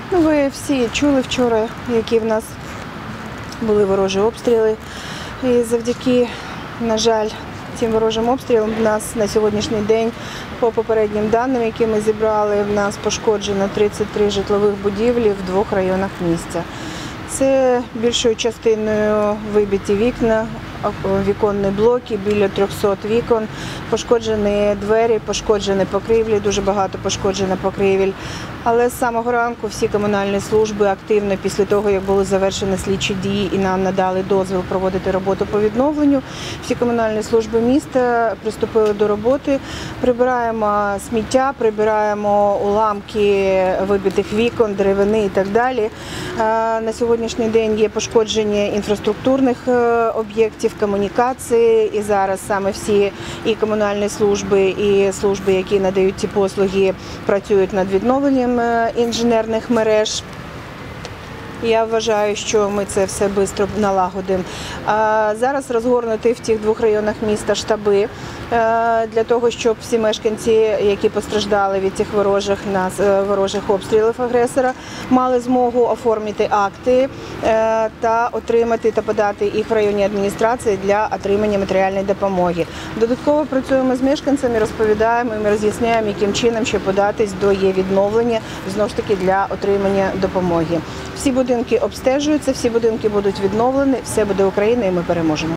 Ну, ви всі чули вчора, які в нас були ворожі обстріли. І завдяки, на жаль, цим ворожим обстрілам в нас на сьогоднішній день, по попереднім даним, які ми зібрали, в нас пошкоджено 33 житлових будівлі в 2 районах міста. Це більшою частиною вибиті вікна, віконні блоки, біля 300 вікон, пошкоджені двері, пошкоджені покрівлі, дуже багато пошкоджено покрівель. Але з самого ранку всі комунальні служби активно, після того, як були завершені слідчі дії і нам надали дозвіл проводити роботу по відновленню, всі комунальні служби міста приступили до роботи. Прибираємо сміття, прибираємо уламки вибитих вікон, деревини і так далі. На сьогоднішній день є пошкодження інфраструктурних об'єктів, комунікації, і зараз саме всі і комунальні служби, і служби, які надають ці послуги, працюють над відновленням інженерних мереж. Я вважаю, що ми це все швидко налагодимо. Зараз розгорнуті в тих 2 районах міста штаби для того, щоб всі мешканці, які постраждали від цих ворожих обстрілів агресора, мали змогу оформити акти та отримати та подати їх в районній адміністрації для отримання матеріальної допомоги. Додатково працюємо з мешканцями, розповідаємо і роз'ясняємо, яким чином ще податись до є-відновлення, знову ж таки, для отримання допомоги. Всі будинки обстежуються, всі будинки будуть відновлені, все буде Україна і ми переможемо.